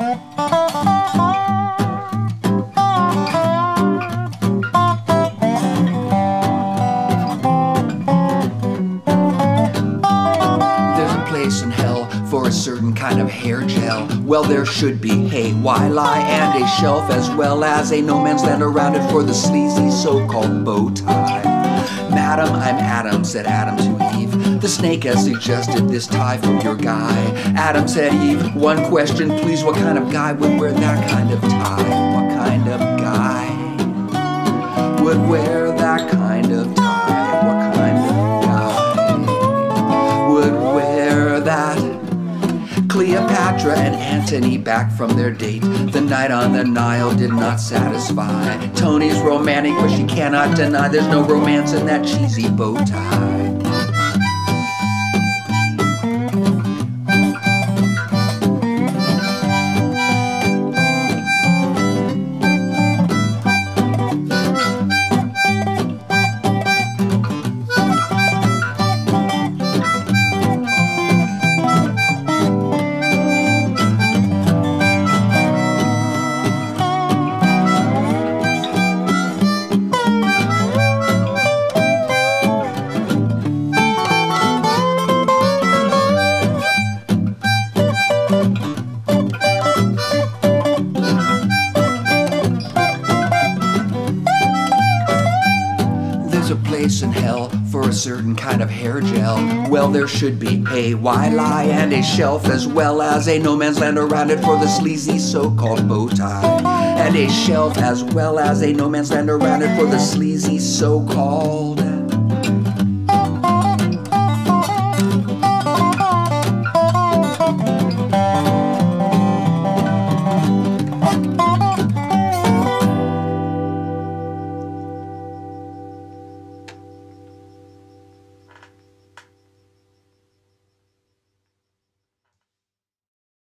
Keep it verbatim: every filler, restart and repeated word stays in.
In hell for a certain kind of hair gel. Well, there should be hay, why lie, and a shelf, as well as a no man's land around it for the sleazy so-called bow tie. Madam, I'm Adam, said Adam to Eve. The snake has suggested this tie for your guy. Adam said, Eve, one question please, what kind of guy would wear that kind of tie? What kind of guy would wear that kind of tie? What kind of guy would wear that? Cleopatra and Antony back from their date. The night on the Nile did not satisfy. Tony's romantic, but she cannot deny there's no romance in that cheesy bow tie. A place in hell for a certain kind of hair gel. Well, there should be a why lie and a shelf, as well as a no man's land around it for the sleazy so-called bow tie. And a shelf as well as a no man's land around it for the sleazy so-called